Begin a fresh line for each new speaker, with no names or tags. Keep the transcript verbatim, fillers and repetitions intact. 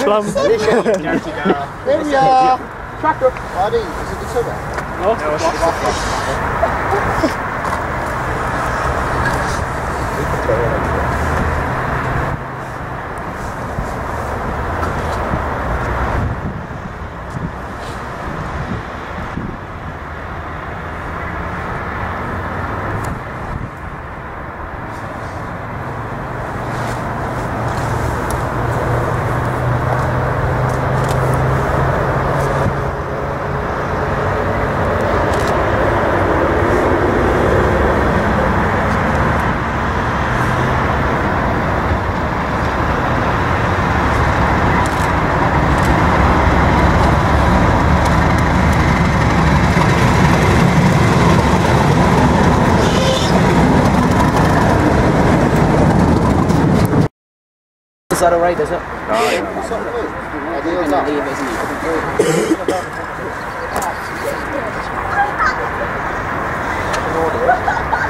Slam.
Here we are. Track up. Buddy, is it the sugar?
No, no, it's
Is that alright, is it?
Oh, yeah.
We're going to leave, isn't he?